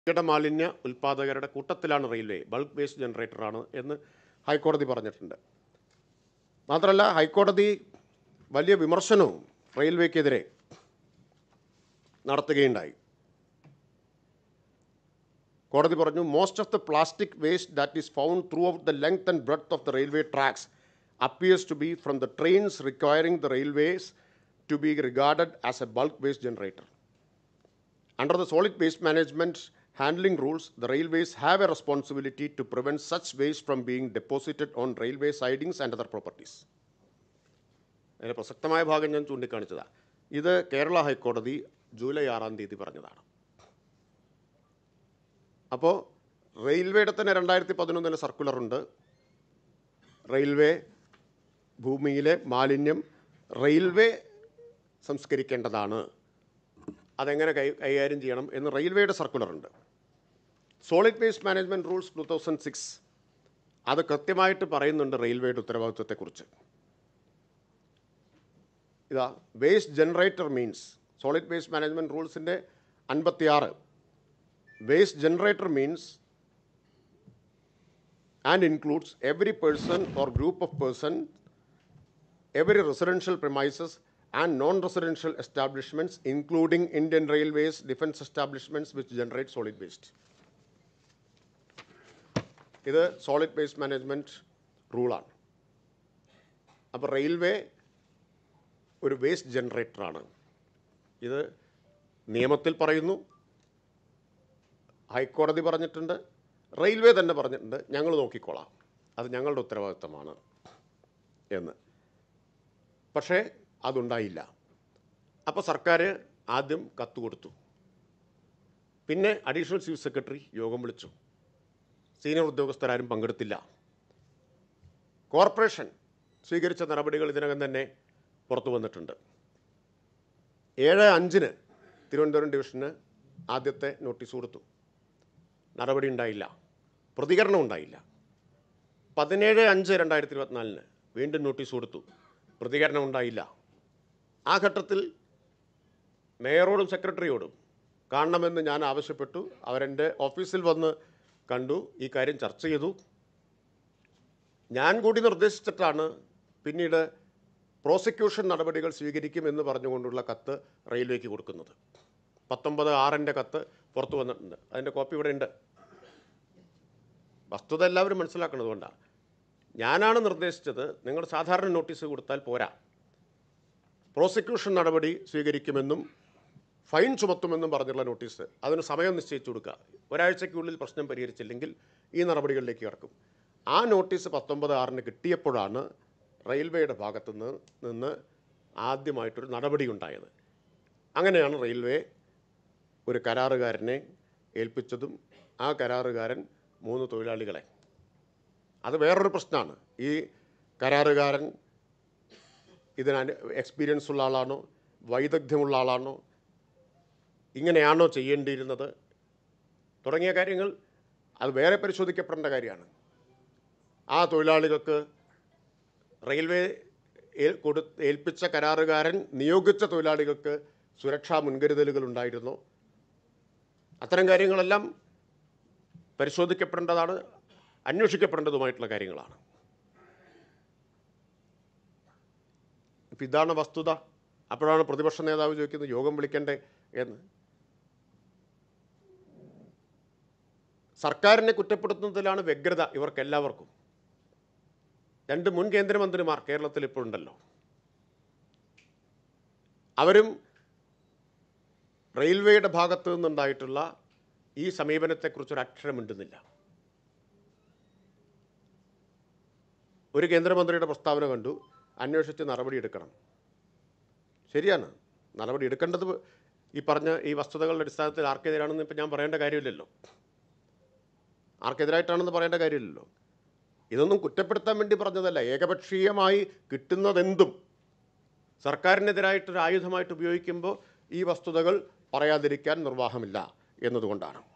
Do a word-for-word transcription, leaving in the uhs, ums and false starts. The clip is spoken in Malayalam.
മാലിന്യ ഉൽപ്പാദകരുടെ കൂട്ടത്തിലാണ് റെയിൽവേ, ബൾക്ക് വേസ്റ്റ് ജനറേറ്ററാണ് എന്ന് ഹൈക്കോടതി പറഞ്ഞിട്ടുണ്ട്. മാത്രമല്ല ഹൈക്കോടതി വലിയ വിമർശനവും റെയിൽവേക്കെതിരെ നടത്തുകയുണ്ടായി. കോടതി പറഞ്ഞു, most of the plastic waste that is found throughout the length and breadth of the railway tracks appears to be from the trains requiring the railways to be regarded as a bulk waste generator. Under the solid waste management handling rules, the railways have a responsibility to prevent such waste from being deposited on railway sidings and other properties. അതിന് പ്രസക്തമായ ഭാഗം ഞാൻ ചൂണ്ടിക്കാണിച്ചതാണ്. ഇത് കേരള ഹൈക്കോടതി ജൂലൈ ആറാം തീയതി പറഞ്ഞതാണ്. അപ്പോൾ റെയിൽവേയുടെ തന്നെ രണ്ടായിരത്തി പതിനൊന്നിലെ സർക്കുലറുണ്ട്. റെയിൽവേ ഭൂമിയിലെ മാലിന്യം റെയിൽവേ സംസ്കരിക്കേണ്ടതാണ്, അതെങ്ങനെ കൈ കൈകാര്യം ചെയ്യണം എന്ന് റെയിൽവേയുടെ സർക്കുലറുണ്ട്. Solid waste management rules two thousand six അത് കൃത്യമായിട്ട് പറയുന്നുണ്ട് റെയിൽവേയുടെ ഉത്തരവാദിത്വത്തെക്കുറിച്ച്. ഇതാ waste generator means solid waste management റൂൾസിൻ്റെ അൻപത്തിയാറ് waste generator means and includes every person or group of person, every residential premises and non-residential establishments, including Indian Railways, defense establishments which generate solid waste. ഇത് സോളിഡ് വേസ്റ്റ് മാനേജ്മെൻറ്റ് റൂളാണ്. അപ്പോൾ റെയിൽവേ ഒരു വേസ്റ്റ് ജനറേറ്ററാണ്. ഇത് നിയമത്തിൽ പറയുന്നു, ഹൈക്കോടതി പറഞ്ഞിട്ടുണ്ട്, റെയിൽവേ തന്നെ പറഞ്ഞിട്ടുണ്ട്, ഞങ്ങൾ നോക്കിക്കോളാം, അത് ഞങ്ങളുടെ ഉത്തരവാദിത്തമാണ് എന്ന്. പക്ഷേ അതുണ്ടായില്ല. അപ്പോൾ സർക്കാർ ആദ്യം കത്ത് കൊടുത്തു. പിന്നെ അഡീഷണൽ ചീഫ് സെക്രട്ടറി യോഗം വിളിച്ചു. സീനിയർ ഉദ്യോഗസ്ഥരാരും പങ്കെടുത്തില്ല. കോർപ്പറേഷൻ സ്വീകരിച്ച നടപടികൾ ഇതിനകം തന്നെ പുറത്തു വന്നിട്ടുണ്ട്. ഏഴ് അഞ്ചിന് തിരുവനന്തപുരം ഡിവിഷന് ആദ്യത്തെ നോട്ടീസ് കൊടുത്തു. നടപടി ഉണ്ടായില്ല, പ്രതികരണം ഉണ്ടായില്ല. പതിനേഴ് അഞ്ച് രണ്ടായിരത്തി ഇരുപത്തിനാലിന് വീണ്ടും നോട്ടീസ് കൊടുത്തു, പ്രതികരണം ഉണ്ടായില്ല. ആ ഘട്ടത്തിൽ മേയറോടും സെക്രട്ടറിയോടും കാണണമെന്ന് ഞാൻ ആവശ്യപ്പെട്ടു. അവരെൻ്റെ ഓഫീസിൽ വന്ന് കണ്ടു, ഈ കാര്യം ചർച്ച ചെയ്തു. ഞാൻ കൂടി നിർദ്ദേശിച്ചിട്ടാണ് പിന്നീട് പ്രോസിക്യൂഷൻ നടപടികൾ സ്വീകരിക്കുമെന്ന് പറഞ്ഞുകൊണ്ടുള്ള കത്ത് റെയിൽവേക്ക് കൊടുക്കുന്നത്. പത്തൊമ്പത് ആറിൻ്റെ കത്ത് പുറത്തു വന്നിട്ടുണ്ട്. അതിൻ്റെ കോപ്പി ഇവിടെ ഉണ്ട്. വസ്തുത എല്ലാവരും മനസ്സിലാക്കുന്നത് കൊണ്ടാണ്. ഞാനാണ് നിർദ്ദേശിച്ചത്, നിങ്ങൾ സാധാരണ നോട്ടീസ് കൊടുത്താൽ പോരാ, പ്രോസിക്യൂഷൻ നടപടി സ്വീകരിക്കുമെന്നും ഫൈൻ ചുമത്തുമെന്നും പറഞ്ഞുള്ള നോട്ടീസ്, അതിന് സമയം നിശ്ചയിച്ചു കൊടുക്കുക. ഒരാഴ്ചയ്ക്കുള്ളിൽ പ്രശ്നം പരിഹരിച്ചില്ലെങ്കിൽ ഈ നടപടികളിലേക്ക് കിടക്കും. ആ നോട്ടീസ് പത്തൊമ്പത് ആറിന് കിട്ടിയപ്പോഴാണ് റെയിൽവേയുടെ ഭാഗത്തു നിന്ന് ആദ്യമായിട്ടൊരു നടപടി ഉണ്ടായത്. അങ്ങനെയാണ് റെയിൽവേ ഒരു കരാറുകാരനെ ഏൽപ്പിച്ചതും ആ കരാറുകാരൻ മൂന്ന് തൊഴിലാളികളെ. അത് വേറൊരു പ്രശ്നമാണ്. ഈ കരാറുകാരൻ ഇതിന് എക്സ്പീരിയൻസ് ഉള്ള ആളാണോ, വൈദഗ്ധ്യമുള്ള ആളാണോ, ഇങ്ങനെയാണോ ചെയ്യേണ്ടിയിരുന്നത് തുടങ്ങിയ കാര്യങ്ങൾ അത് വേറെ പരിശോധിക്കപ്പെടേണ്ട കാര്യമാണ്. ആ തൊഴിലാളികൾക്ക് റെയിൽവേ കൊടു ഏൽപ്പിച്ച കരാറുകാരൻ നിയോഗിച്ച തൊഴിലാളികൾക്ക് സുരക്ഷാ മുൻകരുതലുകൾ ഉണ്ടായിരുന്നു. അത്തരം കാര്യങ്ങളെല്ലാം പരിശോധിക്കപ്പെടേണ്ടതാണ്, അന്വേഷിക്കപ്പെടേണ്ടതുമായിട്ടുള്ള കാര്യങ്ങളാണ്. ഇപ്പം ഇതാണ് വസ്തുത. അപ്പോഴാണ് പ്രതിപക്ഷ നേതാവ് ചോദിക്കുന്നത് യോഗം വിളിക്കണ്ടേ എന്ന്. സർക്കാരിനെ കുറ്റപ്പെടുത്തുന്നതിലാണ് വ്യഗ്രത ഇവർക്കെല്ലാവർക്കും. രണ്ട് മുൻ കേന്ദ്രമന്ത്രിമാർ കേരളത്തിൽ ഇപ്പോഴുണ്ടല്ലോ. അവരും റെയിൽവേയുടെ ഭാഗത്തു നിന്നുണ്ടായിട്ടുള്ള ഈ സമീപനത്തെക്കുറിച്ചൊരു അക്ഷരം മിണ്ടുന്നില്ല. ഒരു കേന്ദ്രമന്ത്രിയുടെ പ്രസ്താവന കണ്ടു, അന്വേഷിച്ച് നടപടിയെടുക്കണം. ശരിയാണ്, നടപടി എടുക്കേണ്ടത് ഈ പറഞ്ഞ ഈ വസ്തുതകളുടെ അടിസ്ഥാനത്തിൽ ആർക്കെതിരാണെന്ന് ഇപ്പം ഞാൻ പറയേണ്ട കാര്യമില്ലല്ലോ, ആർക്കെതിരായിട്ടാണെന്ന് പറയേണ്ട കാര്യമില്ലല്ലോ. ഇതൊന്നും കുറ്റപ്പെടുത്താൻ വേണ്ടി പറഞ്ഞതല്ല. ഏകപക്ഷീയമായി കിട്ടുന്നതെന്തും സർക്കാരിനെതിരായിട്ടൊരു ആയുധമായിട്ട് ഉപയോഗിക്കുമ്പോൾ ഈ വസ്തുതകൾ പറയാതിരിക്കാൻ നിർവാഹമില്ല എന്നതുകൊണ്ടാണ്.